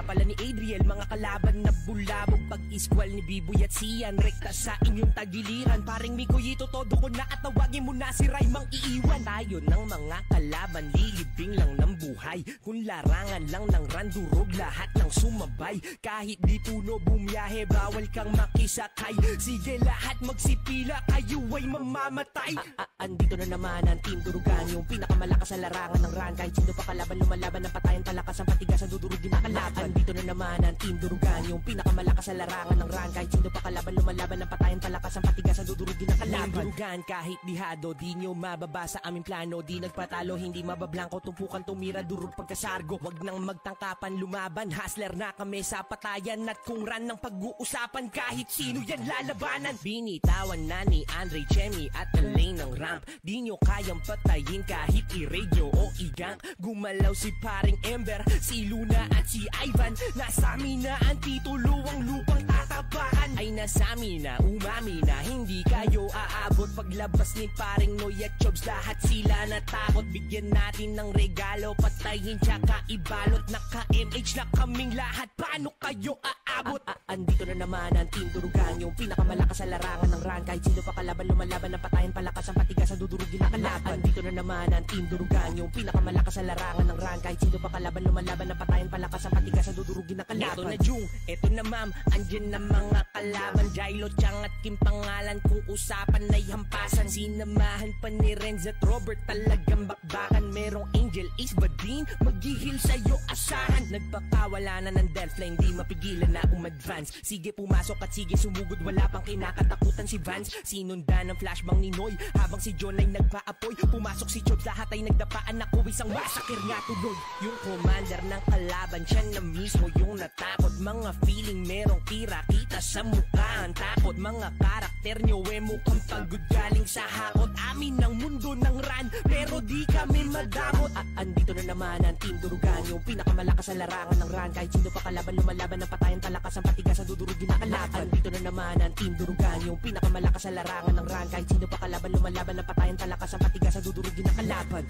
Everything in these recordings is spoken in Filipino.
pala ni Adriel, mga kalaban na bulabog. Pag-iskwal ni Biboy at Sian, rekta sa inyong tagiliran. Paring Mikoyito, todo ko na at tawagin mo na si Raymang iiwan. Tayo ng mga kalaban, lilibing lang ng buhay. Kung larangan lang ng randurog, lahat ng sumabay. Kahit di puno bumiyahe, bawal kang makisakay. Sige lahat magsipila, kayo ay mamamatay. Andito na naman ang Team Durugan, yung pinakamalakas sa larangan ng run. Kahit sino pa kalaban, lumalaban ng patayan, palakas ang patigasan, dudurugin na kalaban. Andito na naman ang Team Durugan, yung pinakamalakas sa larangan ng run. Kahit sino pa kalaban, lumalaban ng patayan, palakas ang patigasan, dudurugin na kalaban. Team Durugan, kahit dihado, di nyo mababa sa aming plano. Di nagpatalo, hindi mabablanko, tumpukan tumira, durug pagkasargo. Wag nang magtangkapan, lumaban, hustler na kami sa patayan. At kung run ng pag-uusapan, kahit sino yan lalabanan. Binitawan na ni Andre, Chemi at Elaine ng ramp. Di nyo kayang patayin kahit i-radio o i-gank. Gumalaw si paring Ember, si Luna at si Ivan. Nasa amin na ang titulo, ang lupang tatapakan. Ay nasa amin na, umami na, hindi kayo aabot. Paglabas ni paring Noy at Chobs, lahat sila natakot. Bigyan natin ng regalo, patayin tsaka ibalot. Naka-MH na kaming lahat, paano kayo aabot? Andito na naman ang Team Durugan, yung pinakamalakas sa larangan ng run. Kahit sino pa kalaban, lumalaban ng patayan, palakas ang patigasan, dudurugin na kalaban. Andito na naman ang Team Durugan, yung pinakamalakas sa larangan ng run. Kahit sino pa kalaban, lumalaban ng patayan, palakas ang patigasan, dudurugin na kalaban. Eto na Jung, eto na ma'am, andyan na mga kalaban. Jailo, Chang at Kim pangalan, kung usapan ay hampasan. Sinamahan pa ni Renz at Robert, talagang bakbakan. Merong Angel, Ace, Badin, maghihil sa'yo asahan. Nagpakawala na ng Delflame, di mapigilan na umadvance. Sige pumasok at sige sumugod, wala pang kinakatakutan si Vance. Sinundan ng flashbang ni Noy, habang si John ay nagpa-apoy. Pumasok si Chobs, lahat ay nagdapaan. Ako isang masakir nga tuloy. Yung commander ng kalaban, siya na mismo yung natakot. Mga feeling merong tira, kita sa mukha ang takot. Mga karakter nyo mukhang pagod galing sa hakot. Amin ang mundo ng run, pero di kami madamot. Andito na naman ang Team Durugan, yung pinakamalakas sa larangan ng run. Kahit sino pa kalaban, lumalaban ng patayan, palakas ang patigasan, dudurugin na kalaban. Andito na naman ang Team Durugan, yung pinakamalakas sa larangan ng run. Kahit sino pa kalaban, lumalaban ng patayan, palakas ang patigasan, dudurugin na kalaban.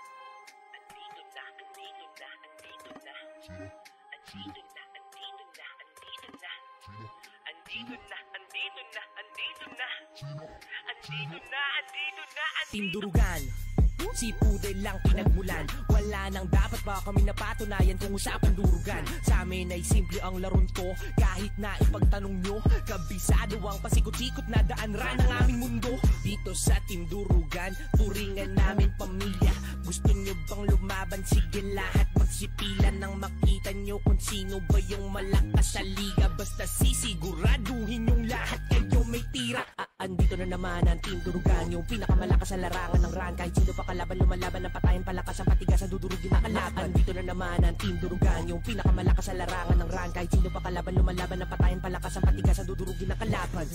Team Durugan, si Pudel lang pinagmulan. Wala nang dapat ba kami napatunayan kung usapan durugan. Sa amin ay simple ang laron ko, kahit na ipagtanong nyo. Kabisado ang pasikot-sikot na daan-ran ng aming mundo. Dito sa Team Durugan, turingan namin pamilya. Gusto nyo bang lumaban? Sige lahat magsipilan nang makita nyo kung sino ba yung malakas sa liga. Basta sisiguraduhin yung lahat kayo may tira. Andito na naman ang Team Durugan, yung pinakamalakas sa larangan ng run. Kahit sino pa kalaban, lumalaban ng patayan, palakas ang patigasan, dudurugin na kalaban. Andito na naman ang Team Durugan, yung pinakamalakas sa larangan ng run. Kahit sino pa kalaban, lumalaban ng patayan, palakas ang patigasan, dudurugin na kalaban.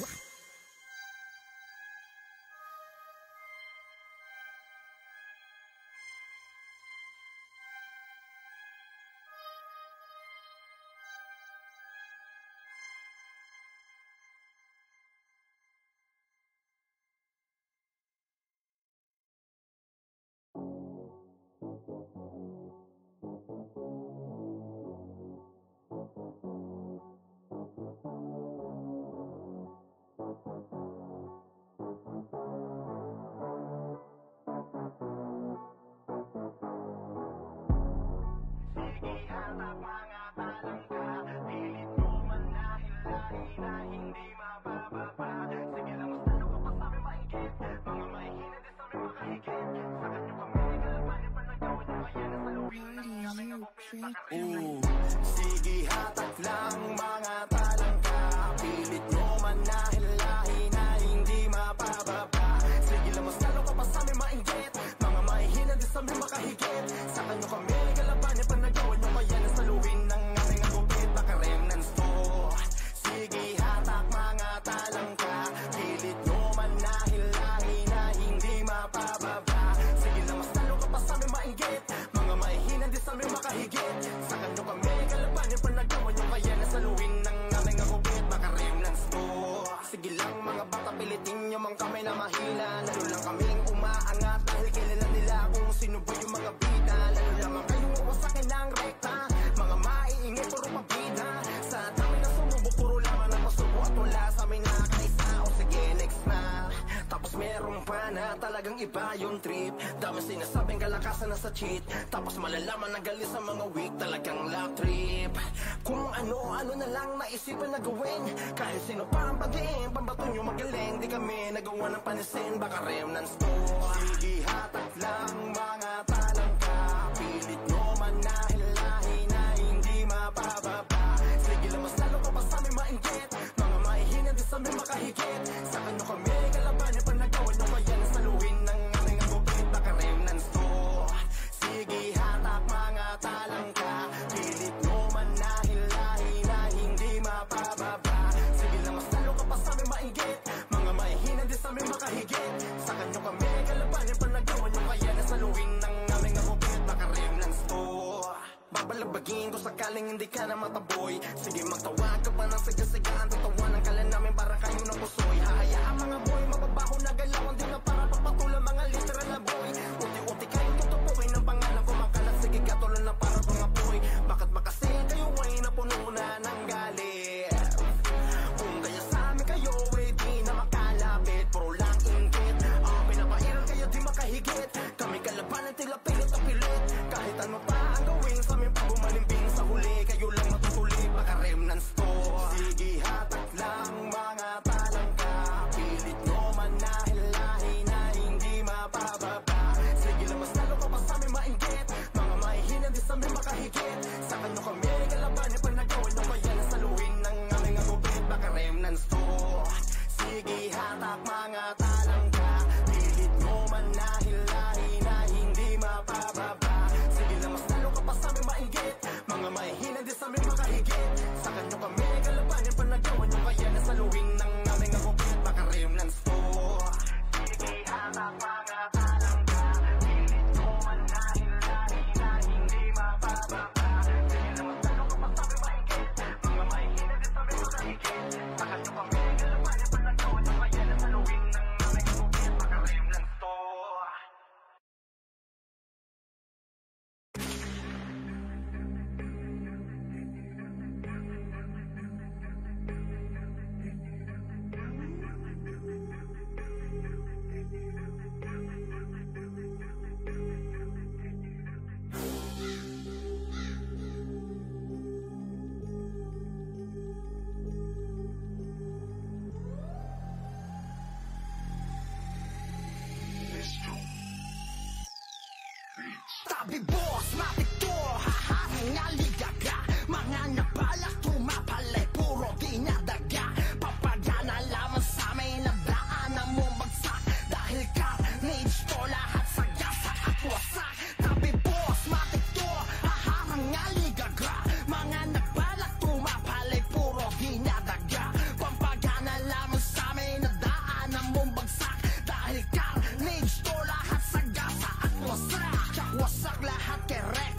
Sige hatak lang mga talangka, pilit nyo manahilahin na hindi mapababa. Sige lang mas lalo ka pa sa amin mainggit, mga mahihina din sa amin makahigit. Sa kanyo kami galabanin pa nagawa nyo, kaya nasaluhin ng aming agupit. Baka remnants to. Sige hatak mga talangka, pilit nyo manahilahin na hindi mapababa. Sige lang mas lalo ka pa sa amin mainggit, mga mahihina din sa amin makahigit. Sa kanyo kami galabanin pa nagawa nyo, kaya nasaluhin ng aming agupit. Baka remnants to. Sige lang mga bata, pilitin nyo mang kamay na mahina. Lalo lang kaming umaangat dahil kilala nila kung sino ba yung mga bida. Lalo lamang kayong uwasakin ng rekta, mga maiingay puro pabida. kaya talagang iba yung trip. Dami sinasabing kalakasan na sa cheat, tapos malalaman na galit sa mga weak. Talagang love trip. Kung ano-ano na lang naisipan na gawin, kahit sino pa ang pagdiin, pambato nyo magaling. Di kami nagawa ng panisin, baka remnants to. Sige hatak lang mga talangka, pilit nyo manahilahin na hindi mapababa. Sige lang mas lalo ka pa sa amin mainggit, mga mahihina di sa amin makahigit. Sa kanyo kami kalabanin pa nagawa nyo, kaya nasaluin ng aming agupit, baka remnants to. Sige hatak mga talangka, pilit nyo manahilahin na hindi mapababa. Sige lang mas lalo ka pa sa amin mainggit, mga mahihina di sa amin makahigit. Sa kanyo kami kalabanin pa nagawa nyo, kaya nasaluin ng aming agupit, baka remnants to. Babalabagin ko sakaling hindi ka na mataboy. Sige magtawag ka pa ng sigasigaan, tatawanan ka lang namin para kayo ng pusoy. Hahayaan mga boy, mababaho na galawan, di na para papatulang mga literal na boy. Unti-unti kayong tutupuin ng pangalan ko, makalat sige katulan na para mga boy. Bakit ba kasi kayo ay napuno na ng galit? Kung kaya sa amin kayo ay di na makalapit, puro lang inggit. Pinapairal kayo di makahigit, kami kalabanan tila pilit o pilit. Kahit ano pa ang gawin sa amin pa bumalimbing sa huli, kayo lang matutuli, baka remnants to. Sige hatak lang mga talangka, pilit nyo manahilahin na hindi mapababa. Sige lang mas lalo ka pa sa amin mainggit, mga mahihina di sa amin makahigit. Sa kanyo kami kalabanin pa nagawa nyo, kaya nasaluin ng aming agupit, baka remnants to. Sige hatak mga talangka, pilit nyo manahilahin na hindi mapababa. Sige lang mas lalo ka pa sa amin mainggit, mga mahihina di sa amin makahigit. Sa kanyo kami kalabanin pa nagawa nyo, kaya nasaluin ng aming agupit, baka remnants to. Sige hatak mga talangka, pilit nyo manahilahin na hindi mapababa. Sige lang mas lalo ka pa sa amin mainggit, mga mahihina di sa amin makahigit. Sa kanyo kami kalabanin pa nagawa nyo, kaya nasaluin ng aming agupit, baka remnants to. Tabi boss, matik to, haha, nga ligaga. Mga nabalak tumapalay, puro dinadaga. Papagana lamang sa amin, nabdaanan mo bagsak. Dahil carnage to, lahat sa gasa at wasak. Tabi boss, matik to, haha, nga ligaga. Mga nabalak tumapalay, puro dinadaga. Papagana lamang sa amin, nabdaanan mo bagsak. Dahil carnage to, lahat sa gasa at wasak. Wasak lahat kerek,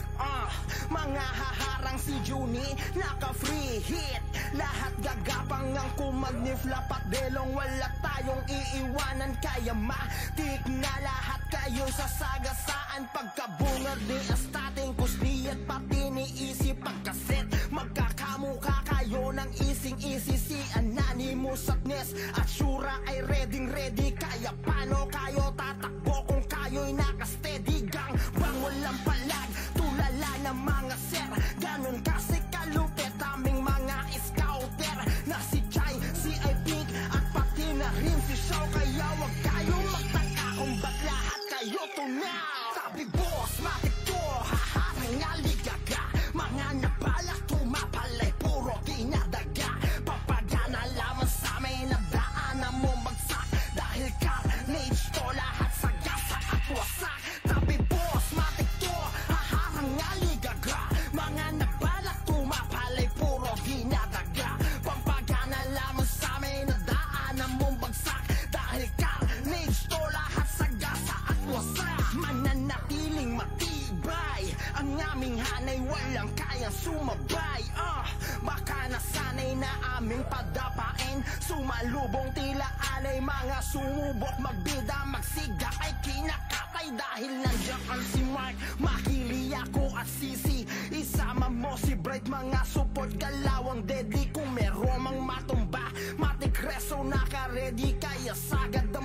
mga haharang si Juni, naka-free hit. Lahat gagapang ang kumagnifla, delong wala tayong iiwanan. Kaya matik na lahat kayo sa sagasaan. Pagkabungar di astating kusni at pati ni isip pagkaset. Magkakamukha kayo ng ising-isi, si Anonymous at Ness at Shura ay ready. Kaya paano kayo tatakbo kung kayo'y nakasteady? Gang bang walang palag, tulala ng mga sir. Ganon kasi kalupit aming mga scouter. Na si Chai, si I Pink at pati na rin si Shaw. Kaya wag kayo magtaka kung ba't lahat kayo tunaw. Sabi boss, matik to, haha, nga ligaga. Mga nabalak tumapalay, puro dinadaga. Papagana lamang sa amin, nabdaanan mo bagsak. Dahil carnage to, lahat sa gasa at wasak. Tabi boss, matik to, haha, nga ligaga. Mga nabalak tumapalay, puro dinadaga. Papagana lamang sa amin, nabdaanan mo bagsak. Dahil carnage to, lahat sa gasa at wasak. Mananatiling matibay ang aming hanay, walang kayang sumabay. Baka nasanay na aming padapain, sumalubong tila alay. Mga sumubok magbida, magsiga ay kinakatay. Dahil nandiyan ang si Mark, Makili ako at Sisi. Isama mo si Bright, mga support galawang deadly. Kung meron mang matumba, matik reso naka-ready. Kaya sagad ang bakba,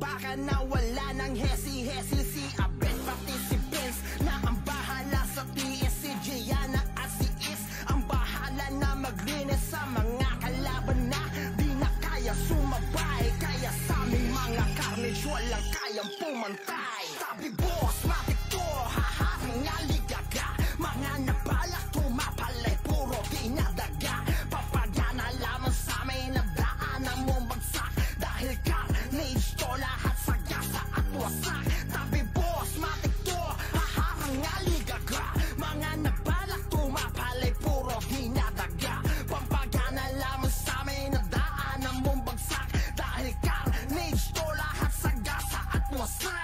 baka na wala ng hesi-hesi. Si Abet pati si Vince na ang bahala sa TS. Si Gianna at si Is ang bahala na maglinis sa mga kalaban na di na kaya sumabay. Kaya sa aming mga carnage walang kayang pumantay. Sabi boss, matik to, haha, nga ligaga. Mga nabalak tumapalay, puro dinadaga. Papagana lamang sa amin na daanan mong bagsak. Dahil carnage to, lahat sa gasa at wasak. Sabi boss, matik to, haha, nga ligaga. Mga nabalak tumapalay, puro dinadaga. Papagana lamang sa amin na daanan mong bagsak. Dahil carnage to, lahat sa gasa at wasak.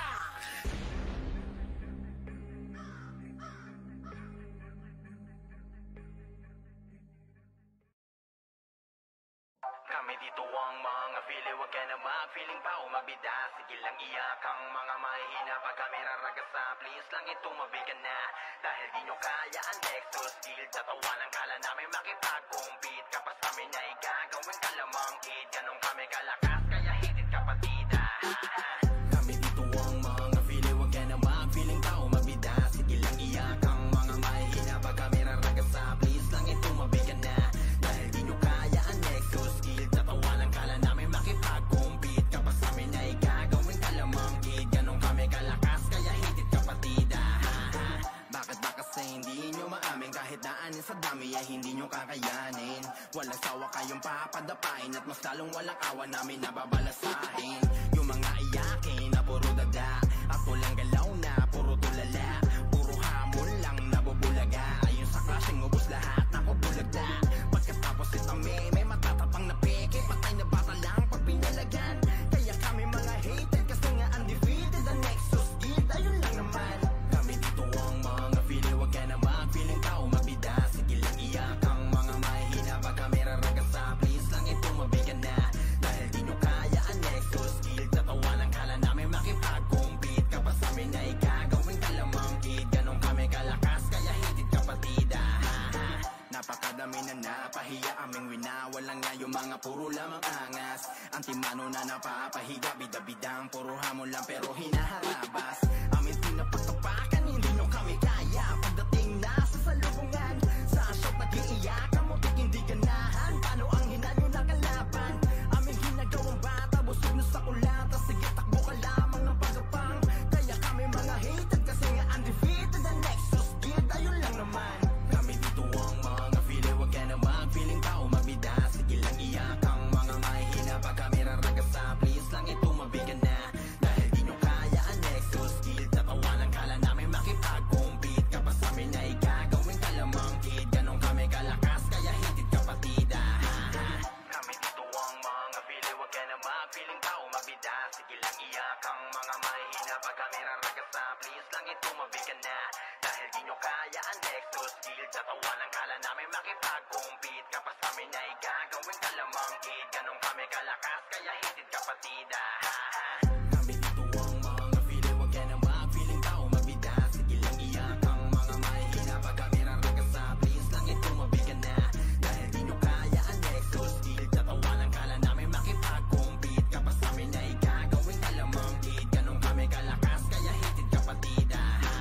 Kami dito ang mga pili, wag ka na mag-feeling pa o magbida. Sige lang iyak ang mga mahihina. Pag kami raragas sa please lang itong mabigan na. Dahil di nyo kaya ang Nexus skill. Tatawanan kala namin makipag-compete. Kapas namin ay gagawin ka lamang kid. Ganun kami kalakas kaya hitit kapatida. Kami dito ang mga pili, wag ka na mag-feeling pa o magbida. Sige lang iyak ang mga mahihina. Pag kami raragas sa please lang itong mabigan na. Dahil di nyo kaya ang Nexus skill. Tatawanan kala namin makipag-compete. Kapas namin ay gagawin ka lamang kid. Ganun kami kalakas kaya hitit kapatida. Bakit ba kasi hindi nyo maamin? Kahit naanin sa dami ay hindi nyo kakayanin. Walang sawa kayong papadapain. At mas lalong walang awa namin nababalasahin. Yung mga iyakin na puro dada. At walang galaw na puro tulala. Puro hamon lang nabubulaga. Ayun sa crashing ubos lahat napubulagda. Pagkatapos ito may matatapang na peke. Patay na bata lang pag pinalagan. Kaya kami mga hated kasi nga undefeated. The Nexus Guild, ayun lang naman. Kami dito ang mga pili, wag ka na mag-feeling ka o magbida. Sige lang iyak ang mga mahihina. Pag kami raragas sa please lang itong mabigan na. Dahil di nyo kaya ang Nexus Guild. Tatawanan kala namin makipag-compete. Kapas namin ay gagawin ka lamang kid. Ganun kami kalakas kaya hitit kapatida. Napakadami na napahiya aming winawalan nga yung mga puro lamang angas. Antimano na napapahiga, bida-bidang puro hamon lang pero hinaharabas. Amin pinapagtapakan, hindi nyo kami kaya. Pagdating na sa salubungan, sa shot nag-iiyakan mo, hindi ganahan. Paano ang hinanyo na kalaban? Aming ginagawang bata, busog na sa kulata. Sige takbo ka lamang ng pagkapang. Kaya kami mga hated kasi nga undefeated. The Nexus Guild, ayun lang naman. Kami dito ang mga pili, wag ka na mag-feeling ka o magbida. Sige lang iyak ang mga mahihina. Pag kami raragas sa please lang itong mabigan na. Dahil di nyo kaya ang Nexus Guild. Tatawanan kala namin makipag-compete. Kapas namin ay gagawin ka lamang kid. Ganun kami kalakas kaya hitit kapatida. Kami dito ang mga pili, wag ka na mag-feeling ka o magbida. Sige lang iyak ang mga mahihina. Pag kami raragas sa please lang itong mabigan na. Dahil di nyo kaya ang Nexus Guild. Tatawanan kala namin makipag-compete. Kapas namin ay gagawin ka lamang kid. Ganun kami kalakas kaya hitit kapatida. Kami dito ang mga pili, wag ka na mag-feeling ka o magbida. Sige lang iyak ang mga mahihina. Pag kami raragas sa please lang itong mabigan na. Dahil di nyo kaya ang Nexus Guild. Tatawanan kala namin makipag-compete. Kapas namin ay gagawin ka lamang kid. Ganun kami kalakas kaya hitit kapatida.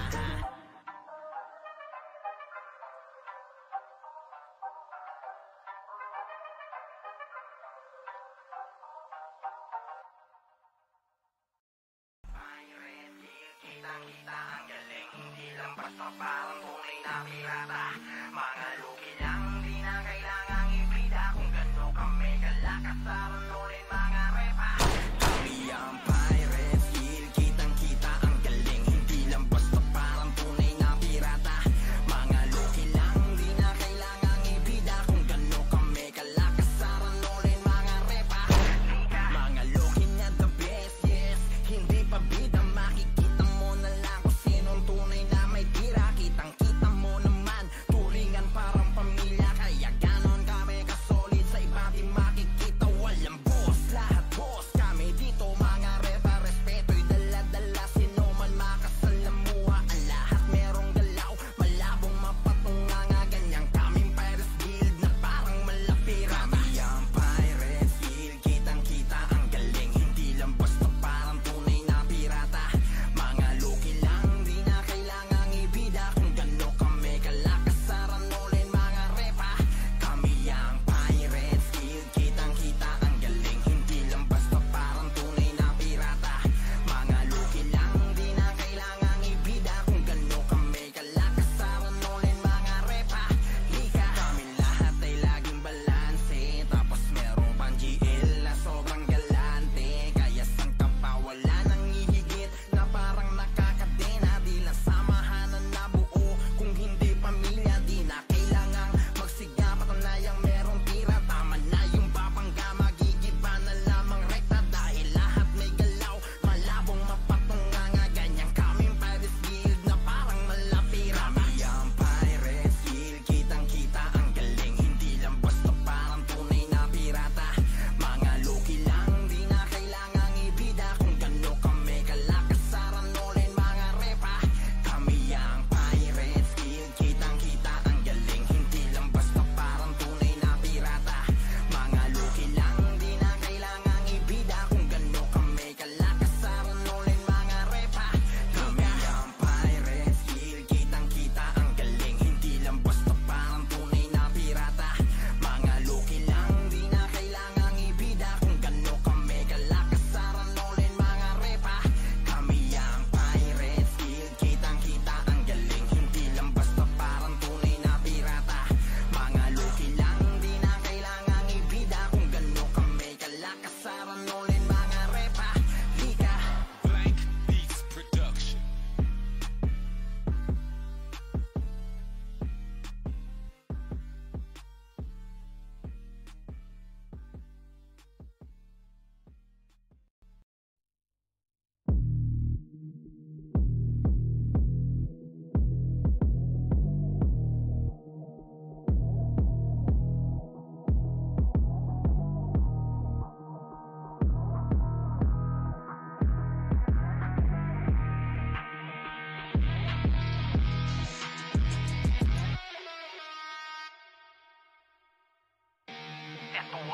Kita-kita ang galing, hindi lang basta parang tunay na pirata. Mga luki lang, di na kailangang ibida. Kung gano'n kami kalakas, sarununin mga repa. Kami ang pirate skill, kitang-kita ang galing, hindi lang basta parang tunay na pirata. Mga luki lang, di na kailangang ibida. Kung gano'n kami kalakas, sarununin mga repa. Mga luki na the best, yes, hindi pa bida. Makikita mo na lang kung sinong tunay na may tira. Kitang-kita mo naman, turingan parang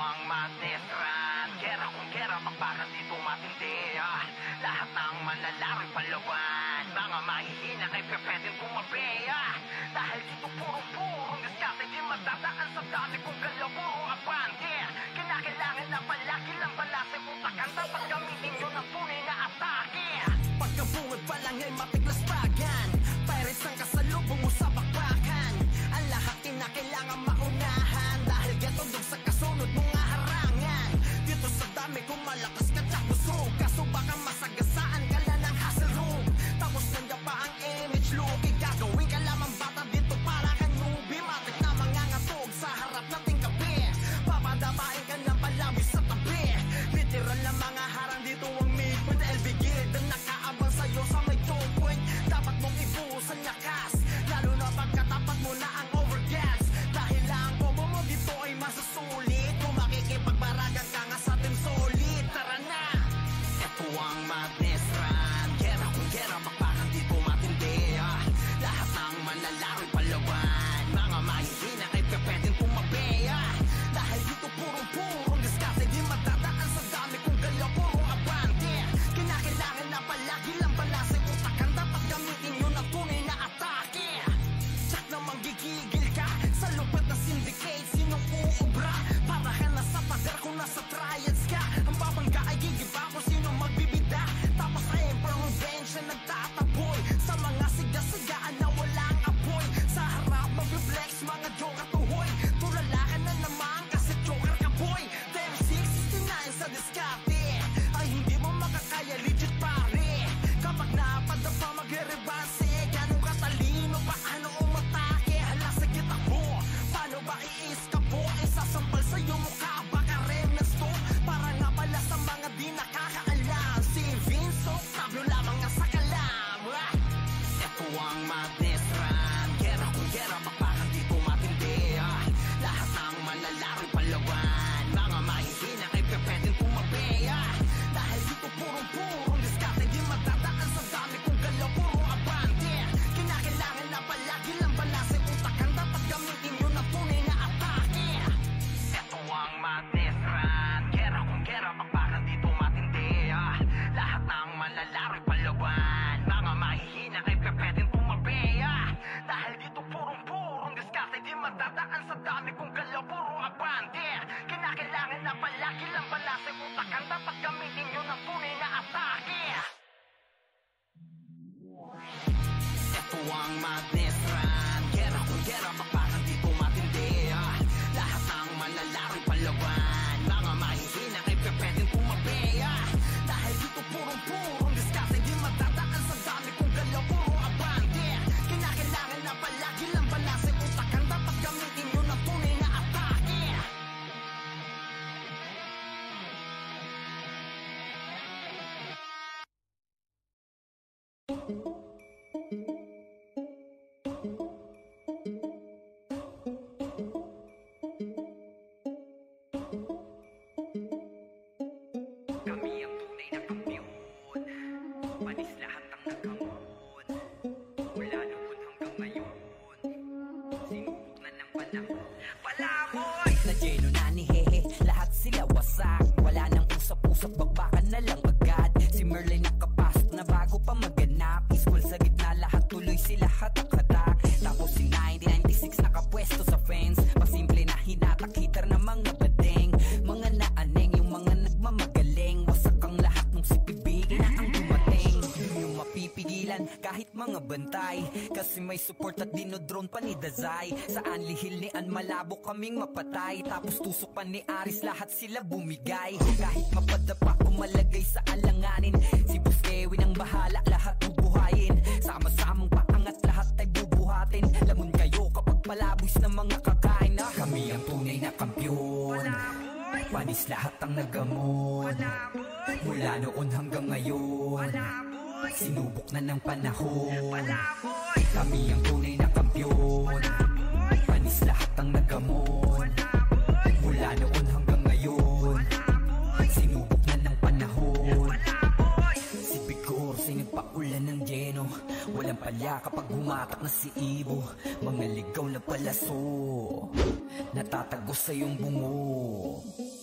ang Madness Run. Gera kung gera, bakbakan dito matindi. Lahat ng manlalari palawan, mga mahihina kay pwedeng tumabi. Dahil dito purong diskarte, di madadaan sa dami kung galaw puro abante. Kinakailangan na palagi lang balase, putakan dapat gamitin yun ang tunay na atake. Pagkabungod pa lang ay matiglaspagan, pirates ang kasalubong mo sa bakbakan. Ang lahat kinakailangan maunahan, dahil gatundog sa kasunod mga harangan. Dito sa dami kung malakas ka tsak busog, kaso baka masagasaan ka lang ng hassle room. Tapos nandiyan pa ang image look, gagawin ka lamang bata dito para kang newbie. Matik na mga ngatog sa harap nating kape, papadabain ka ng palawi sa tabi. Literal na mga harang dito ang midpoint, LBG ang nakaabang sa'yo sa may choke point. Dapat mong ibuhusan lakas, lalo na pagkatapat mo na ang overgas. Dahil ang combo mo dito ay masasulit, kung makikipagbaragan ka nga sa team solid. Tara na! Ito ang Madness Run. Gera kung gera, bakbakan dito matindi. Lahat ng manlalari palawan, mga mahihina kay pwedeng tumabi. Dahil dito purong diskarte, di madadaan sa dami kung galaw puro abante. Kinakailangan na palagi lang balase, utakan dapat gamitin yun ang tunay na atake. Tsak namang gigigil ka sa lupat na syndicate, sinong uubra? Para ka nasa pader kung nasa triads ka. Ang babangga ay gigiba kung sinong magbibida. Tapos ay emperor revenge na nagtataboy sa mga siga-sigaan na walang apoy. Sa harap mag-reflex mga joker tuhoy, tulala ka na naman kasi joker ka boy. Damn 669 sa diskarte ay hindi mo makakaya, legit pare. Kapag napadapa magre-rebase, ganong katalino, paano umatake? Hala sa gitakbo, paano ba i-iskapo? Isasampal sa'yo mukha, baka remnants to. Para nga pala sa mga di nakakaalam, si Vince Octavio lamang nga sa kalam. Ito ang Madness Run. Gera kung gera, bakbakan dito matindi. Lahat ng manlalari palawan, mga mahihina kay pwedeng tumabi. Dahil dito purong diskarte, di madadaan sa dami kung galaw puro abante. Kinakailangan na palagi lang balase, utakan dapat gamitin yun ang tunay na atake. Ito ang Madness Run. Gera kung gera, bakbakan dito matindi. Lahat ng manlalari palawan, mga mahihina kay pwedeng tumabi. Dahil dito purong diskarte, di madadaan sa dami kung galaw puro abante. Kinakailangan na palagi lang balase, utakan dapat gamitin yun ang tunay na atake. Ito ang Madness Run. Gera kung gera, bakbakan dito matindi. Lahat ng manlalari palawan, mga mahihina kay pwedeng tumabi. Dahil dito purong diskarte, di madadaan sa dami kung galaw puro abante. Kinakailangan na palagi lang balase, utakan dapat gamitin yun ang tunay na atake. Kami ang tunay na kampiyon, panis lahat ang nagkamon. Mula noon hanggang ngayon, sinubok na ng panahon. Palaboy! Na Jeno na ni Hehe, lahat sila wasak. Wala nang usap-usap, bagbakan na lang agad. Si Merlin nakapasok na bago pa maganap. School sa gitna, lahat tuloy sila hatak-hatak. Tapos si 1996 nakapwesto sa fence. Pasimple na hinatak, hitter na mga badeng. Mga naaneng, yung mga nagmamagaling. Wasak ang lahat nung si Pibig na ang dumating. Yung mapipigilan kahit mga bantay, kasi may support at dinodrone pa ni Dazay. Saan lihil ni An malabo kaming mapatay. Tapos tusok pa ni Aris, lahat sila bumigay. Kahit mapadapa o malagay sa alanganin, si Boss Kevin ang bahala, lahat bubuhayin. Sama-samang paangat, lahat ay bubuhatin. Lamon kayo kapag palabos ng mga kakain. Kami ang tunay na kampiyon, panis lahat ang nagamon. Mula noon hanggang ngayon, sinubok na ng panahon. Kami ang tunay na kampiyon, panis lahat ang nagamon. Mula noon hanggang ngayon, sinubok na ng panahon. Si Bigor, sinagpaulan ng Jeno. Walang palya kapag humatak na si Ibo. Mga ligaw na palaso, natatago sa iyong bungo.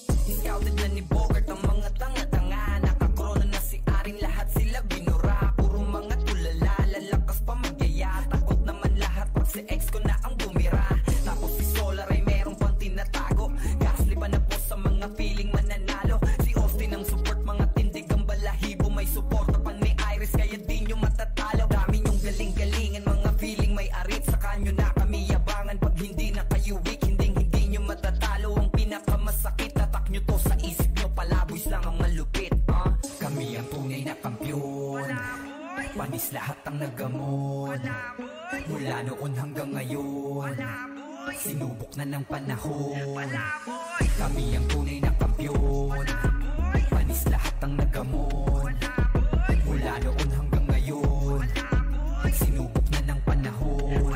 scouted na ni Bogart ang mga tanga-tanga. Nakakrono na si Aring, lahat sila binura. Puro mga tulala, lalakas pa magyaya. Takot naman lahat pag si ex ko na ang bumira. Tapos si Solar ay meron pang tinatago. Gasly pa na po sa mga feeling mananalo. Si Austin ang support, mga tindig ang balahibo. May suporta pa ni Iris, kaya di nyo matatalo. Dami nyong galing-galingan, mga feeling may arit. Saka nyo na kami yabangan pag hindi na kayo weak. Hindi nyo matatalo. Ang pinakamasakit, tatak nyo to sa isip nyo. Palaboys lang ang malupit. Kami ang tunay na kampiyon. Panis lahat ang nagamon. Mula noon hanggang ngayon, sinubok na ng panahon. Kami ang tunay na kampiyon. Panis lahat ang nagamon. Mula noon hanggang ngayon, sinubok na ng panahon.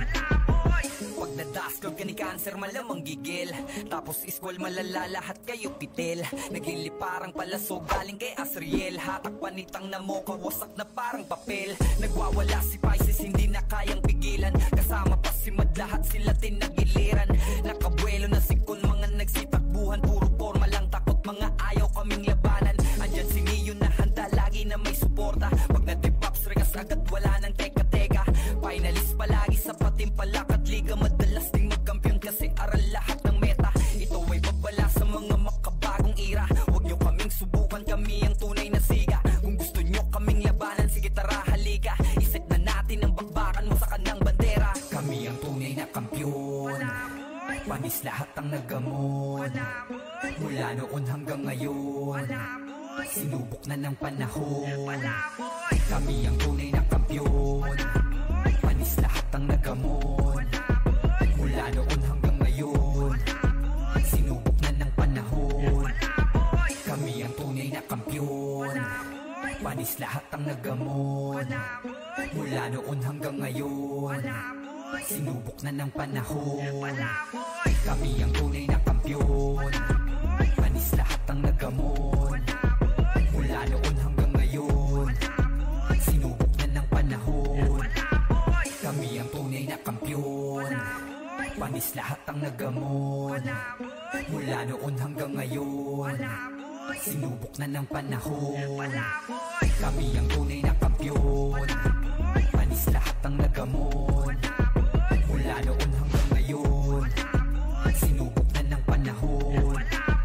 Pag nadaskog ka ni cancer, malamang gigil. Tapos iskwal, malala, lahat kayo pitil. Nagliliparang palasog galing kay Asriel. Hatak panitang na mo, kawasak na parang papel. Nagwawala si Pisces, hindi na kayang pigilan. Kasama pa si Mad, lahat sila tinagiliran. Nakabuelo na sikon, mga nagsitakbuhan. Puro forma lang, takot mga ayaw kaming labanan. Andyan si Neo na handa, lagi na may suporta. Pag natipops, regas agad, wala nang teka-teka. Finalist palagi sa patimpalak at liga. Madalas ding magkampiyon kasi aral lahat ng meta. Ito ay babala sa mga makabagong ira. Huwag nyo kaming subukan, kami ang tunay na siga. Kung gusto nyo kaming labanan, sige tara halika. Iset na natin ang bakbakan mo sa kanang bandera. Kami ang tunay na kampiyon. Panis lahat ang nagamon. Mula noon hanggang ngayon, sinubok na ng panahon. Kami ang tunay na kampiyon. Panis lahat ang nagamon. Mula noon hanggang ngayon, sinubok na ng panahon. Kami ang tunay na kampiyon. Panis lahat ang nagamon. Mula noon hanggang ngayon, sinubok na ng panahon. Kami ang tunay na kampiyon. Panis lahat ang nagamon. Mula noon hanggang ngayon, sinubok na ng panahon. Kami ang tunay na kampiyon. Panis lahat ang nagamon. Mula noon hanggang ngayon, sinubok na ng panahon. Kami ang tunay na kampiyon. Panis lahat ang nagamon. Mula noon hanggang ngayon, sinubok na ng panahon.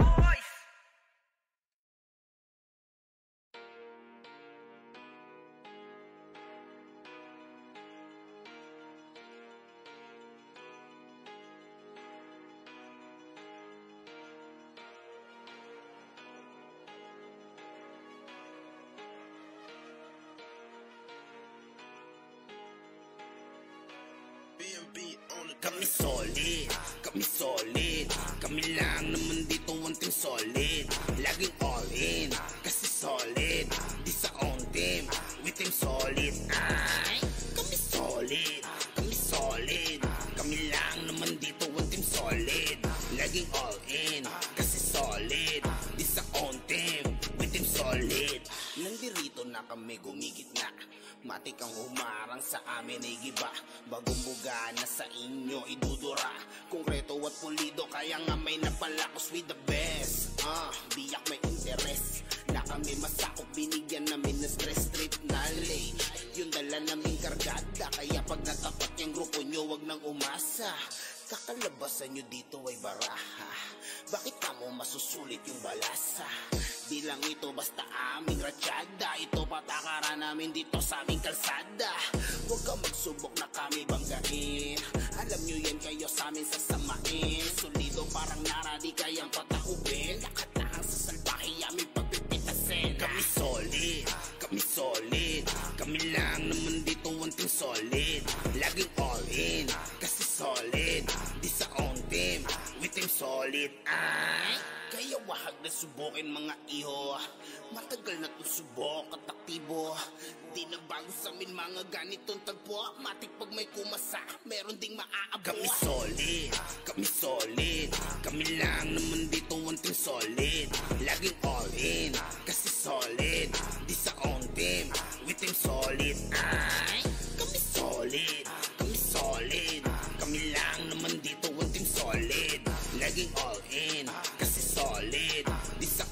Kami solid, kami solid. Kami lang naman dito wanting solid. Laging all in, kasi solid. Di sa own team, we team solid. Ay, kami solid, kami solid. Kami lang naman dito wanting solid. Laging all in, kasi solid. Di sa own team, we team solid. Nandirito na kami gumigit na. Matik ang humarang sa amin ay giba. Bagong buga na sa inyo idudura. Konkreto at pulido, kaya nga may napalakos with the best. Biyak may interes na kami masakop, binigyan namin ng stress trip knowledge. Yung dala namin kargada, kaya pag natapat yung grupo nyo, wag nang umasa. Kakalabasan nyo dito ay baraha. Bakit kamo masusulit yung balasa? Di lang ito basta aming ratsyada. Ito patakaran namin dito sa aming kalsada. Huwag ka magsubok na kami banggain. Alam nyo yan, kayo sa amin sasamain. Solido parang nara, di kayang patakubin. Lakat na ang sasalbahe aming pagpipitasin. Kami solid, kami solid. Kami lang naman dito wanting solid. Laging all in, kasi solid. Di sa own team, we team solid. Ay, kaya wahag na subukin mga iho. Matagal na itong subok at aktibo. Di nagbago sa amin mga ganitong tagpo. Matik pag may kumasa, meron ding maaabo. Kami solid, kami solid. Kami lang naman dito wanting solid. Laging all in, kasi solid. Di sa own team, we team solid. Ay, kami solid, kami solid. Kami lang naman dito wanting solid. Laging all in, kasi solid. Di sa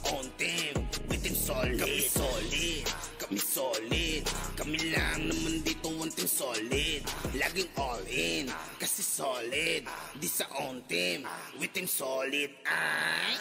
team, with team solid. Ay!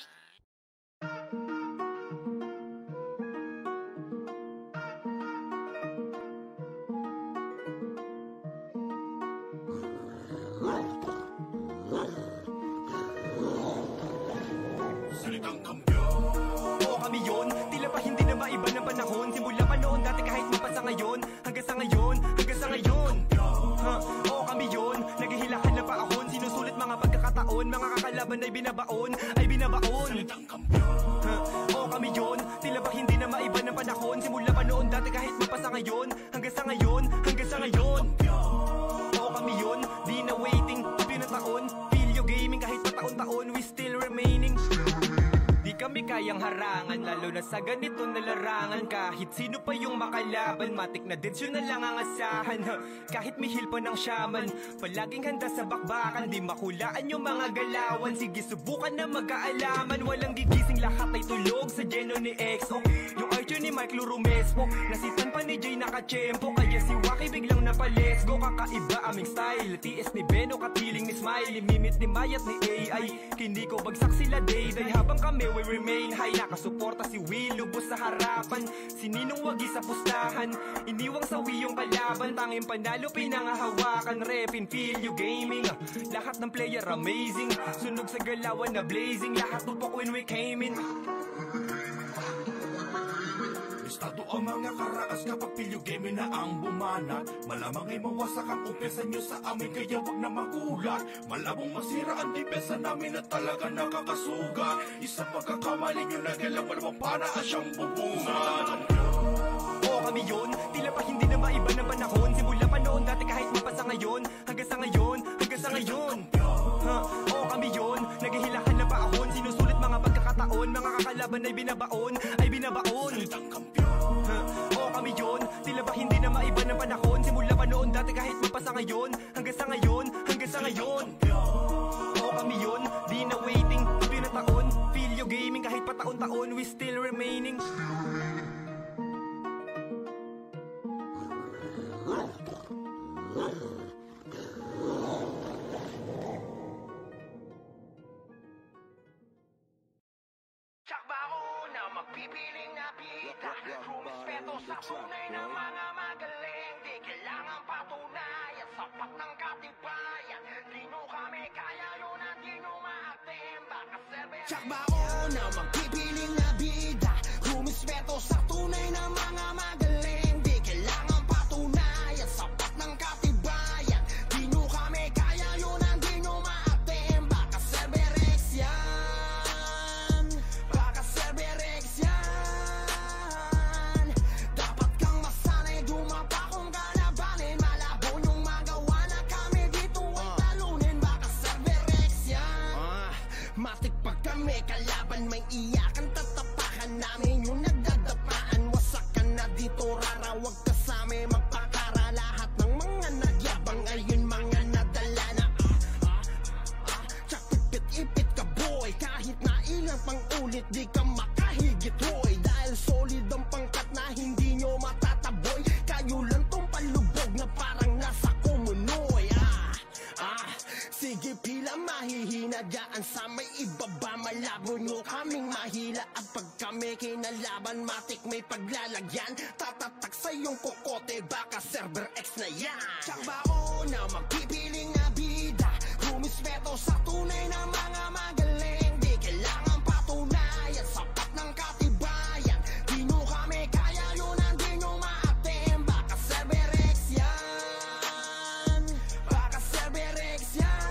Salitang kampiyon. Oo kami yun, tila pa hindi na maiba ng panahon. Simula pa noon dati kahit mapa sa ngayon, hanggang sa ngayon, hanggang sa ngayon. Oo kami yun, naghihilahan na paahon. Sinusulit mga pagkakataon, mga kakalaban ay binabaon, ay binabaon. Salitang kampiyon. Oo kami yun, tila ba hindi na maiba ng panahon. Simula pa noon dati kahit mapa sa ngayon, hanggang sa ngayon, hanggang sa ngayon. Oo kami yun, di na waiting, tabi na taon. Video gaming kahit pa taon-taon, we still remaining. Di kami kayang harangan, lalo na sa ganito na larangan. Kahit sino pa yung makalaban, matik na din yun na lang ang asahan. Kahit mihil pa ng shaman, palaging handa sa bakbakan. Di makulaan yung mga galawan, sige subukan na magkaalaman. Walang gigising, lahat ay tulog sa geno ni EXO. Yung archer ni Mike Lurumespo, nasitan pa ni Jay Nakachempo. Kaya si Waki biglang napalesgo. Kakaiba aming style, TS ni Beno, katiling ni Smiley, mimit ni Mayat ni AI. Hindi ko bagsak sila day-day habang kami we remain high. Nakasuporta si Will, lubos sa harapan. Si Ninong wagi sa pustahan, iniwang sawi yung kalaban. Tanging panalo pinangahawakan, repin feel you gaming. Lahat ng player amazing, sunog sa galawan na blazing. Lahat tupok when we came in. Estado ang mga karaas kapag pilyo game na ang bumanat. Malamang ay mawasak ang kumpensa nyo sa amin, kaya wag na magulat. Malabong masira ang depensa namin na talaga nakakasuga. Isang pagkakamali nyo na galang malamang panaan siyang bubungan. Oo kami yun, tila pa hindi na maiba ng panahon. Simula pa noon dati kahit mapa sa ngayon, hanggang sa ngayon, hanggang sa ngayon. Oo kami yun, naghihilahan na paahon. Sinusulit mga pagkakataon, mga kakalaban ay binabaon, ay binabaon. Oo kami yun, tila ba hindi na maiba ng panahon. Simula pa noon dati kahit mapa sa ngayon, hanggang sa ngayon, hanggang sa ngayon. Oo kami yun, di na waiting, tabi na taon. Feel you gaming kahit pa taon-taon, we still remaining. Magpipiling na bida, rumispeto sa tunay na mga magaling. Di kailangan patunayan, sapat ng katibayan. Di nyo kami kaya, yun ang di nyo maatim. Baka serve Tsakbao na magpipiling na bida, rumispeto sa tunay na mga magaling. Di kailangan patunayan, sapat ng katibayan. Di nyo kami kaya, yun ang di nyo maatim. Baka Cerberix yan, baka Cerberix yan. Dapat kang masanay, dumapa kung kalabanin. Malabo yung magawa na kami dito ay talunin. Baka Cerberix yan. Matik pag kami kalaban, may iyakan, tatapakan namin yung nagdadapaan. Wasak ka na dito, rara, wag ka sa amin magpakara. Lahat ng mga nagyabang ay yun mga nadala na tsak pipit-ipit ka boy, kahit na ilang pang ulit di ka makahigit hoy. Dahil solid ang pangkat na hindi nyo matataboy. Kayo lang tong palubog na parang nasa kumunoy. Sige pila mahihina dyan sa may ibaba. Malabo nyo kaming mahila, at pag kami kinalaban matik may paglalagyan. Tatatak sa iyong kokote, baka Cerberix na yan. Tsakbao na magpipiling na bida, rumispeto sa tunay na mga magaling. Di kailangan patunayan, sapat ng katibayan. Di nyo kami kaya, yun ang di nyo maatim. Baka Cerberix yan, baka Cerberix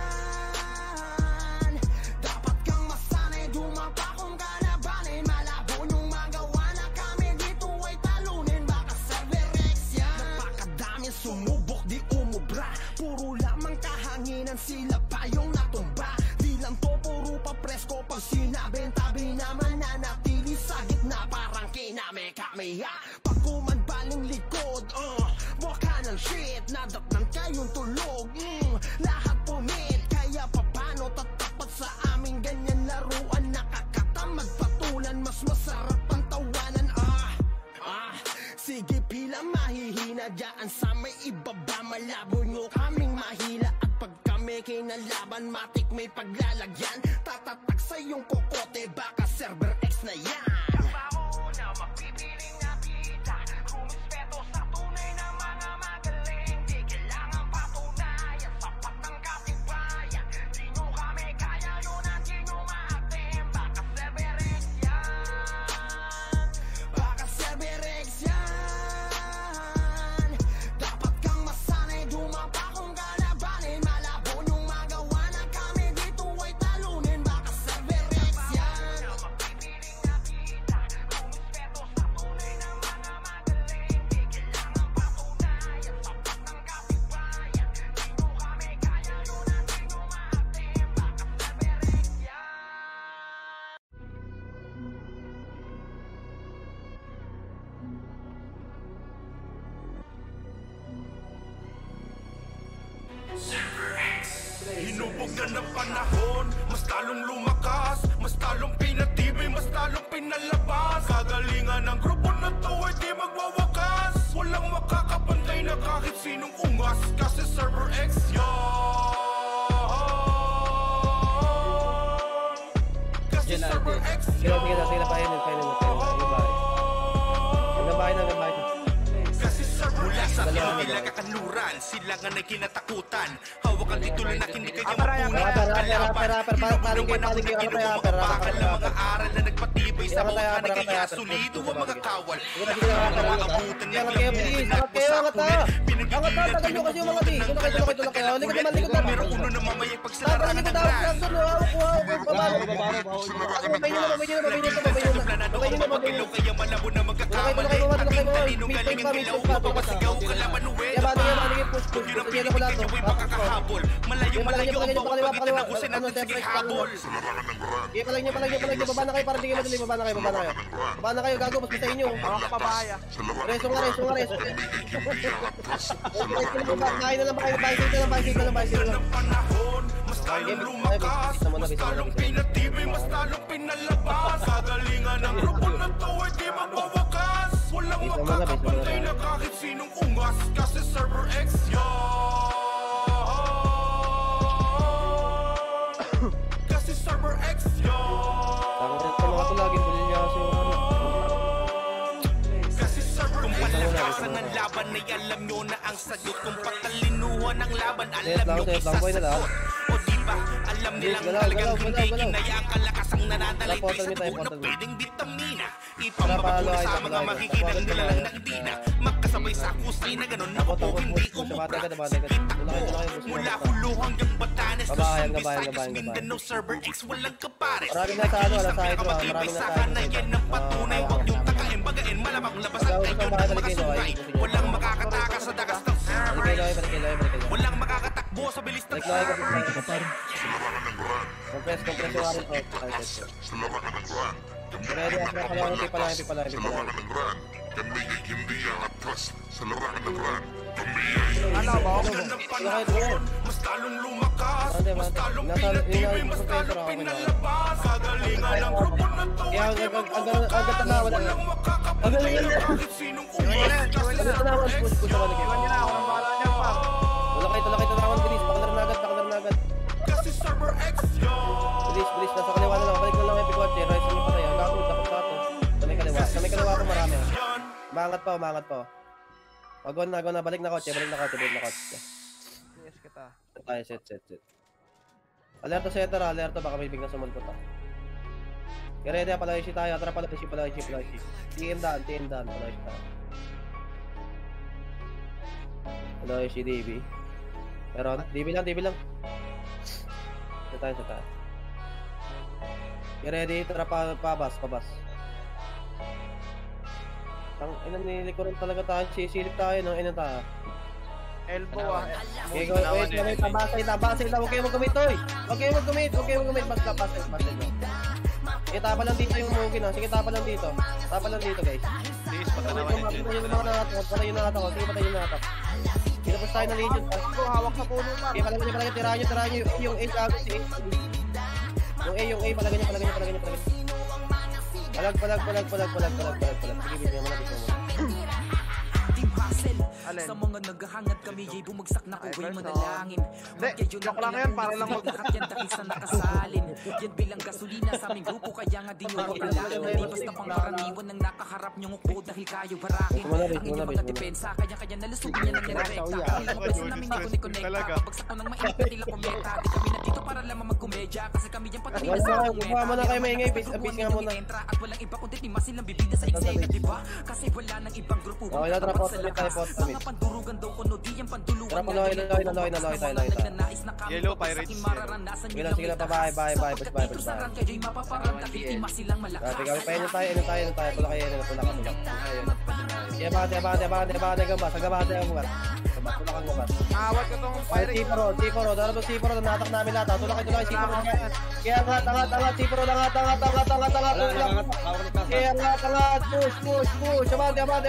yan. Dapat kang masanay, dumapa kung kalabanin. Malabo yung magawa na kami dito ay talunin. Baka Cerberix yan. Napakadami sumubok, di umubra. Puro lamang kahanginan, sila pa yung natumba. Di lang to puro pa presko, pag sinabing tabi naman nanatili sa gitna. Parang kiname kami pag kumanbaling likod, mukha ng shit. Nadatnan kayong tulog, lahat punit. Kaya papano tatapat sa aming ganyan laruan? Nakakatamad patulan, mas masarap ang tawanan. Sige pila mahihina dyan sa may ibaba. Malabo nyo kaming mahila, at pag kami kinalaban matik may iyong kokote, baka server X na yan. Hinubog na ng panahon, mas talong lumakas, mas talong pinatibay, mas talong pinalabas. Kagalingan ng grupo na to ay di magwawakas. Walang makakapantay na kahit sinong ungas, kasi server X yan. Kasi server X yan. Sige na, painin. Mula sa nila kakanluran, sila nga na kinatakutan. Hawakan titulo na hindi kayo mapunan. Kalaban, hinubog ng panahon na kinuha mga bakal na mga aral na nagpatibay sa mukha na kaya solido ang mga kawal. Lahat ng mga abutan niya pinagpo sa kunin. Pinagigilan, pinupuputan ng kalabat na kalakulit. Meron uno na mamayang pagsalaran ng ras. Planado ang mapagilaw kaya malabo na magkakamali. Ating talinong galing ang kilaw, mapapasigaw kalaban uwi. Kung hirap pinigil kayo ay makakahabol. Malayo ang bawat pagitan na kusin natin sige habol. Palag niyo, baba na kayo para di kayo madali, baba na kayo, gago, mas sa inyo. Mga kapabaya. Reso nga. Kain na lang, bicycle na lang. Mas talong lumakas, mas talong pinatibay, mas talong pinalabas. Kagalingan ng grupo na to ay di magwawakas. Walang makakapantay na kahit sinong ungas, kasi server X yan. Kasi server X yan. Kasi server X yan. Ang laban ay alam nyo na ang sagot. Kung patalinuhan ang laban, alam nyo isasagot. O diba, alam nilang talagang hindi kinaya ang kalakas ang nanadalay sa dugo na pwedeng vitamina. Ipamabagula sa mga makikinang nila lang na hindi na magkasabay sa kusay na ganon na po hindi umubra. Sige takbo, mula Hulu hanggang Batanes, Luzon, Visayas, Mindanao, server X, walang kapares. Nakikinis ang pinakamatibay sa kanayan ng patunay. Huwag yung takain, bagain, malamang labasan kayo ng mga sungay. Walang makakatakas sa dagas ng server. Walang makakatakbo sa bilis ng server. Compress yung warin ko. Ready, pipala. Kami ay hindi aatras sa larangan ng ran. Huwag ng panahon, mas talong lumakas, mas talong pinatibay, mas talong pinalabas. Kagalingan ng grupo na to ay di magwawakas. Walang makakapantay na kahit sinong ungas, kasi server X yan. Tulakay tanawan, bilis, pakalar na agad. Kasi server X yan. Bilis, nasa kaliwa na lang, balik na lang yung P4, rise mo pa tayo, takot. Sa may kaliwa ko marami. Umangat pa. Agwan na, balik na kotse. Yes kita. Tayo, set. Alerto setter, baka may biglang sumunod pa. Ready, palaisi tayo, tara palaisi. TM daan, palaisi tayo. Palaisi, DB. Meron, DB lang. Set tayo. Ready, tara pabas. Ang ina nilikuran talaga tayo, sisilip tayo ng ina tayo. Elbow Okay, wait, tabasay na, huwag kayo mag-commit, oy! Huwag kayo mag-commit, basta pasay. Sige, tapa lang dito yung mugin, ha? Sige, tapa lang dito, guys. Please, patanawan yung dito. Patayin na natin, Pinapos tayo ng Legion, ha? Hawak sa puno, man. Okay, palagay, tirahan nyo, yung A agad, sige. Yung A, palagay nyo. Palag. Sige, bigyan mo na. Alin? Sa mga naghahangad kami ay bumagsak na kuwa'y manalangin. Hindi, joke lang yan, para lang lahat yan dahil sa nakasalin. Yan bilang gasolina sa aming grupo, kaya nga di nyo ilalangin. Hindi basta pang karaniwan ng nakaharap nyong upo dahil kayo barakin. Ang inyong mga depensa, kaya nalusugin niya ng nirekta. Ilang beses namin di ko ni-connecta. Pabagsak ko ng mainit na tila kometa. Di kami nandito para lamang magkomedya, kasi kami yung pagkakita sa akong meta. Muna kayo maingay, bis nga muna. At walang iba kundi lima silang bibida sa eksena, diba? Kasi wala nang ibang grupo. Okay na, trap out sa lakas. Mga pandurugan daw kuno di yung panduluan. Trap aloy tayo. Yellow Pirates. Sige na, bye. Kayo'y mapaparanda, itima silang malakas. Kami pa yun tayo. Pula kayo. Abante, gambas. Pula kang gambas. Awat ko tong Pirates. Siporo. Dala mo Siporo, natak namin lahat. Tulak Siporo. Kaya angat, Siporo, angat. Kaya angat, push. Abante pa.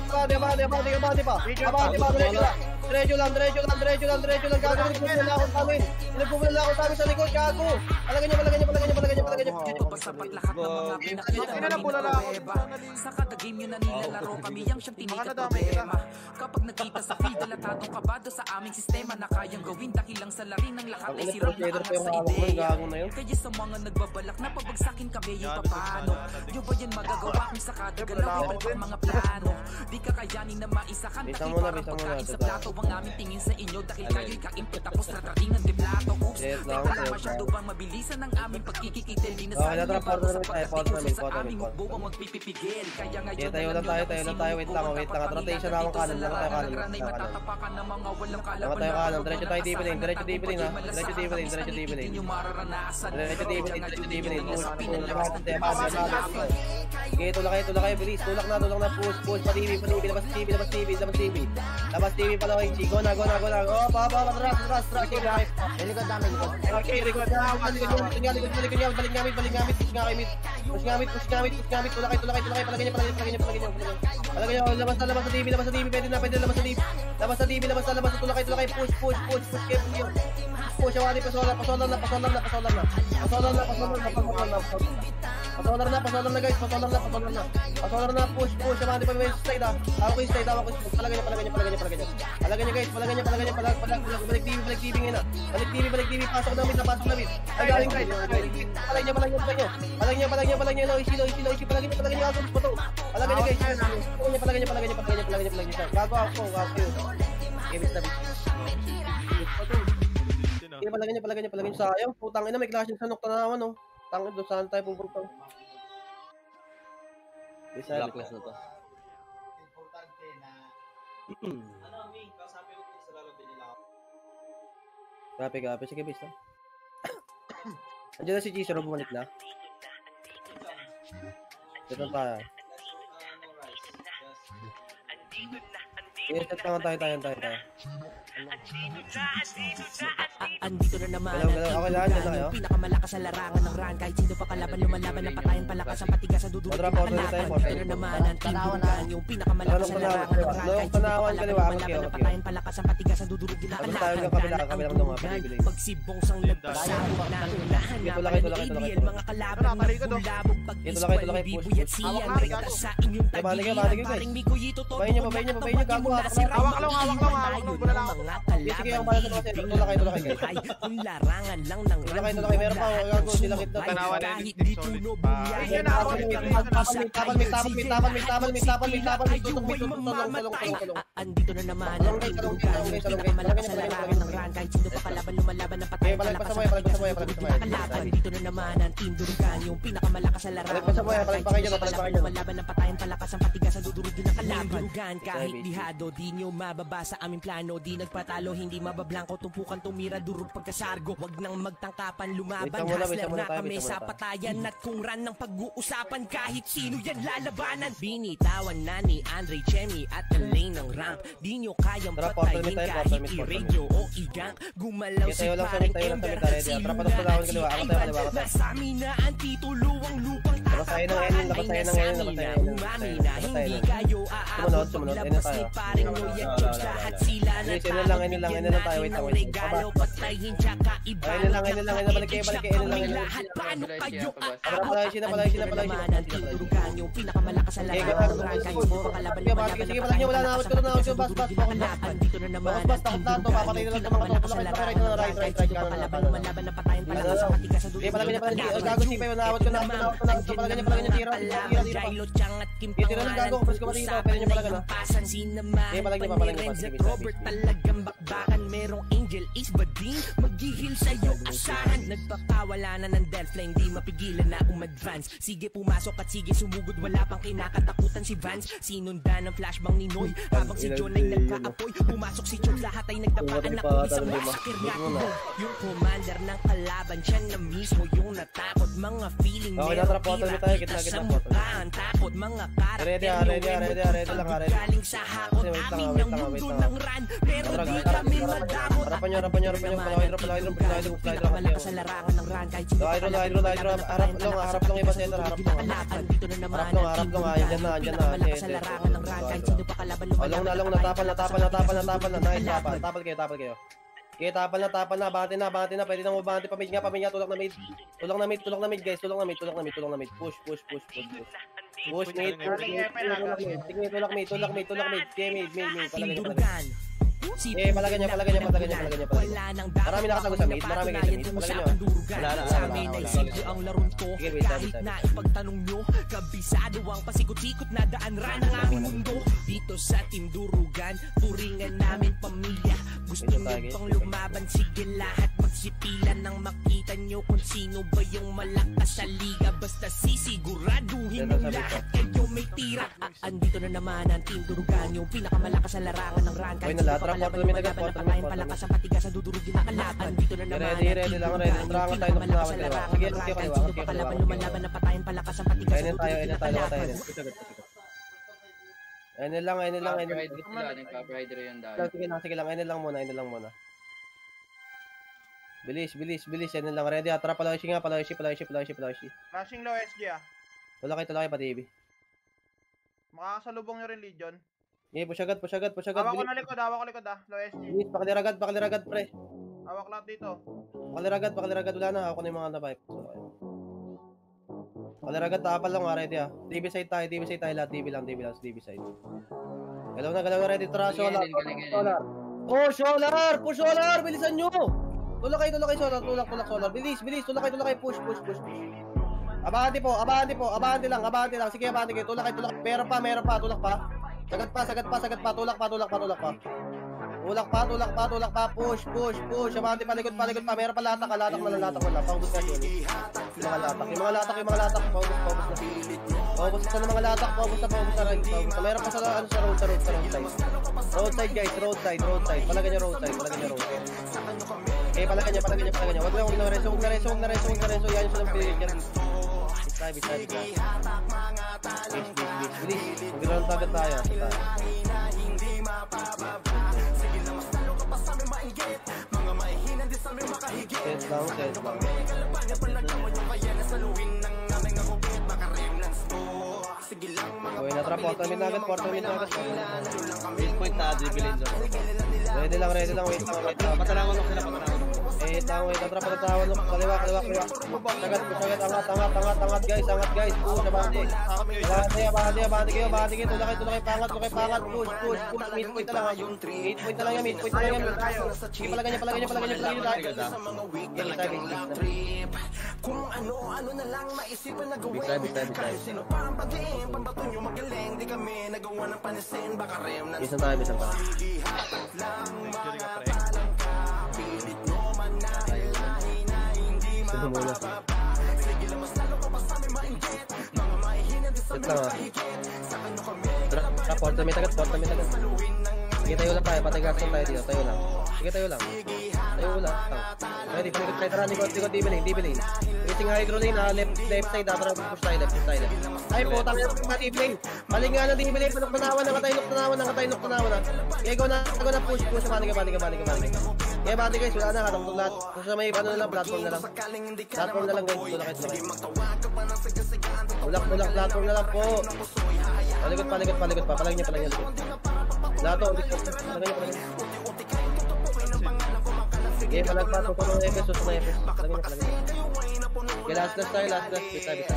Diretso lang. Gagawin nagpupula ako sa amin sa likod, gago. Palagay niya. Ito pa sapat lahat ng mga pinakita. Sa kada game yun na nilalaro kami yang siyang tinikat problema. Kapag nakita sa field, alatadong kabado sa aming sistema na kayang gawin dahil lang sa lari ng lahat ay sirap na angas sa ideya. Kaya sa mga nagbabalak na pabagsakin kami yung papano, nyo ba yan magagawa kung sa kada galaw iba't ang mga plano? Di kakayanin na maisakan dahil parang pagkain sa plato ang aming tingin sa inyo dahil kayo'y kainput tapos ratrating ng deplato. Oops, teka masyado bang mabilisan ang aming pagkikikitil? Di na sana yung bago sa pagkating sa aming hukbo ang magpipipigil. Kaya ngayon tayo lang. Wait lang. Rotation na akong kanan. Ranay matatapakan ng mga walang kalaban. Tayo kanan. Diretso tayo deepening. Diretso deepening. Hindi nyo mararanasan. Diretso deepening. Okay, tulak kayo. Bilis. Tulak na. Push. Padibi. Labas TV pala kayo. Go na. Oh, patras. Likod namin. Okay, likod na. Balik gamit. Push gamit. Tulak kayo. Palagay niyo. Labas sa TV. Pwede na labas sa TV. Labas sa tulak kayo. Push. Push, awali, pasolar na. Pasolar na guys, pasolar na, push, awali pa may slide ha. Ako yung slide, palagay niya. Balik TV ngayon ha. Balik TV, pasok namin. Agaling guys. Palagay niya, Loishi, palagay niya, ako po to. Palagay niya guys. Palagay niya. Gago ako yun. Kevin Stabis. Palagay niya. Sayang, putang ina, may clashing sa nokta na naman, no. Tangin doon, saan tayo pupunta? Blacklist na to. Grabe. Sige, bis, no? Andiyan na si Chisoro, bumalik na. Dito pa. Yes, tayo. Andito na naman Galaw. pinakamalakas sa larangan ng run. Kahit sino pa kalaban, lumalaban ng patayan palakas ang patigas sa dudulog ng kalaban. Andito na naman ang tindugan, yung pinakamalakas sa larangan ng run. Kahit sino pa kalaban, lumalaban ng patayan palakas ang patigas sa dudulog ng kalaban. Pagsibong sang nagpasabog na unahan naman ng ABL, mga kalaban ng bulabog. Pag-iswal ni Biboy at Sian, rekta sa inyong tagiliran. Paring Mikoyito, todo ko na mula si Ray Makiwan. Tayo ng mga kalaban ay kung larangan lang ng kahit di tulo bumiyahe andito na naman ang tindugan, yung pinakamalakas sa larangan ng run. Kahit sino pa kalaban, lumalaban ng patayan palakas ang kalaban. Dito na naman ang tindugan, yung pinakamalakas sa larangan ng run. Kahit sino pa kalaban, lumalaban ng patayan palakas ang patigas ang dudurog din ng kalaban. Kahit lihado, di nyo mababasa aming plano. Di nagpatalo, hindi mabablanko, tumpukan tumira, durog pagkasargo. Wag nang magtangkapan, lumaban, hustler na kami sa patayan. At kung ran ng pag-uusapan, kahit sino yan lalabanan. Binitawan na ni Andre Chemi at Elaine ng ramp. Di nyo kayang patayin kahit i-radio o i-gank. Gumalaw si paring Ember at si Nasa amin na ang titulo, ang lupang Labasahin ng Enin, labasahin ng Enin, labasahin ng Enin. Sumunod, Enin tayo. Please, Enin lang tayo, wait lang. Enin lang, balik kayo, Enin lang. Palay siya. Sige, palay niyo, wala na, awit ko na, bas, takot na to, papatay na lang sa mga to, tulak right na, right, kanan na, sige, palagay niya, gago si Payo, naawat ko na, palagay niya, tira pa. Tira lang gago, press ko pa dito, pwede niyo palagay na. Sige, palagay niya, Robert talagang bakbakan, merong angel is bading, maghihil sa'yo asahan. Nagpakawala na ng Delphi, hindi mapigilan na umadvance. Sige pumasok at sige sumugod, wala pang kinakatakutan si Vance. Sinundan ng flashbang ni Noy, habang si John ay nagkaapoy. Pumasok si Chod, lahat ay nagdapaan na isang masakir niya. Yung commander ng kalaban, siya na mismo yung natakot. Mga feeling meron tira sa mukha, ang takot. Mga karakter ready lang. galing sa hakot, amin ng mundo ng ran, pero di kami madamot. Harapan nyo, palahidro. Malakas sa larangan ng ran, kahit sino Hydro, harap lang iba center, harap lang. Dito na naman Harap lang, yan na. malakas sa larangan ng ran, kahit sino pa kalaban lumalaban. Along na, tapal na. Nice, tapal kayo. Okay, tapal na, bati na, pwede na mo bati, pamid nga, tulak na mid, guys, tulak na mid, push, mid, tulak mid, mid, palagay niya. Marami nakatago sa mid, marami kayo sa mid, palagay niyo. Sa amin ay simple ang laron ko, kahit na ipagtanong nyo, kabisado ang pasikot-sikot na daan ran ng aming mundo. Dito sa Team Durugan, turingan namin pamilya. Gusto nyo pang lumaban, sige lahat magsipilan nang makita nyo kung sino ba yung malakas sa liga. Basta sisiguraduhin nyo lahat kayo may tira. Andito na naman ang Team Durugan, yung pinakamalakas sa larangan ng ran. Kahit sino pa kalaban lumalaban, napatayin palakas ang patigas sa dudurugi na kalaban. Dito na naman ang Team Durugan, yung pinakamalakas sa larangan ng ran. Kahit sino pa kalaban lumalaban, napatayin palakas ang patigas sa dudurugi na kalaban. Ayun lang. Sige lang, ayun lang muna. Bilis. Ayun lang, ready. Tara, palawishi nga. Flashing low SG ah. Tulakay pa, TV. Makakasalubong nyo rin Legion. Okay, push agad. Hawak ko likod ah. Low SG. Bilis, pakiliragad, pre. Hawak lahat dito. Pakiliragad, wala na. Ako na yung mga napipe. Pakiliragad, tapal lang, ready ah. TV side tayo lahat. TV lang, TV side. Galaw na, ready. Tara, Solar. Oh, Solar! Push Solar! Bilisan nyo! Tulak kayo, Solar. Solar. Bilis. Tulak kayo. Push. Abante lang. Sige, abante kayo. Tulak kayo. Meron pa. Tulak pa. Sagat pa. Tulak pa. Push. Abante pa, likod pa. Meron pa latak na. Paubos ka yun. Yung mga latak. Paubos na mga latak. Paubos na rin. Meron pa sa roadside. Roadside, guys. Roadside. Palagay niya roadside. Okay, palagay niya. Huwag na rin. Yan siya ng pilit yan. Bisa. Bilis. Mag-ground agad tayo. Set lang. Okay, natrap. 4 minutes agad. Point na, dribilin dyan. Ready lang. Wait lang. Patalangon sila. Wait, natrap na tawan. Kaliwa. Sagat. Angat, guys. Abante kayo. Tulakay, pangat. Push. Mid point na lang. Mid point na lang yan. Palagay niya. Kung ano na lang maisipan na gawin. Kahit sino pa ang pag-iim, pambato nyo magaling. Di kami nagawa ng panisin, baka remnants. Isang tayo. Hatak lang mga talangka. Pilit nyo man na hilahin na hindi mapababa. Sige lang mas lalo pa sa amin mainggit. Mga mahihina din sa amin makahigit. Sa kanyo kami Trap, 4 minutes agad. Sige, tayo lang tayo. Patigasan tayo dito. Tayo lang. Ready, palikot tayo. Tara, likod, D-Belane. Racing high grow lane, left side. Tara, push tayo, left side. Ay, putang ina ng D-Belane. Maling nga ng D-Belane. Panok-tanawan. Nakatay, nok-tanawan. Okay, go na. Push. Balik ka. Kaya bati guys, wala na, katangtong lahat. Kung sa may ano na lang, platform na lang. Platform na lang guys, tulakit. Tulak, platform na lang po. Palikot pa, palagay niya likod. Lahat o, ulit. Palagay niya. Okay, palagpa, susok na epes. Palagay niya. Okay, last tayo, bita.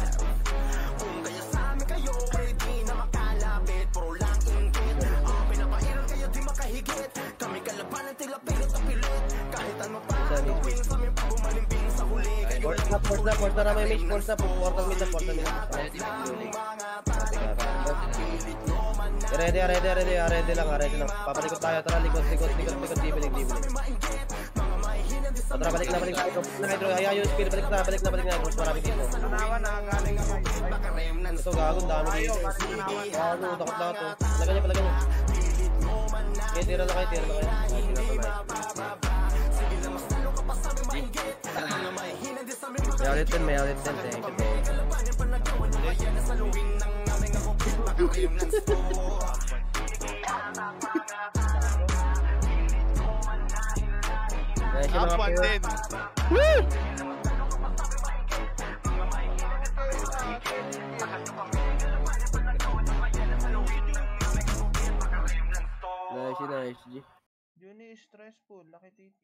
Kami kalaban ng tila pilit na pilit. Kahit ano pa gawin sa aming pagumalimbing sa huli. Force na ramay mage, force na. Portal mid na. Ready lang. Papalikot tayo, tara, likod, dibiling. Tara, balik na tayo. Hydro, hayayo, speed, balik na, Hydro, marami dito. Tanawan na, galing ako. Ito, gago, dami dito. Gago, takot na ito. Palagay niya. Okay, tira na kayo. May ulit din. Thank you. One din. Woo! Nice, G. Juni is stressful, laki titi.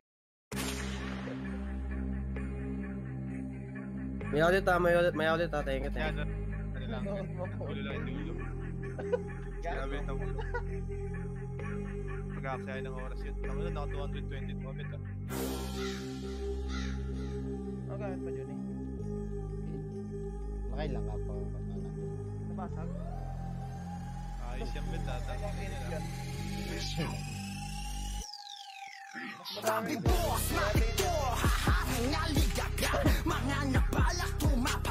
May ulit ha, thank you. Yan, ano lang. Ulo lang yung dulo. Grabe na mo. Mag-aaksaya ng oras yun. Tama na, naka 222 mabit ah. Ang gamit pa, Juni? Makailang ka po. Nabasag? Ayos yung bet ah. Sabi boss, matik to, haha, ngaligaga. Mga nabalak tumap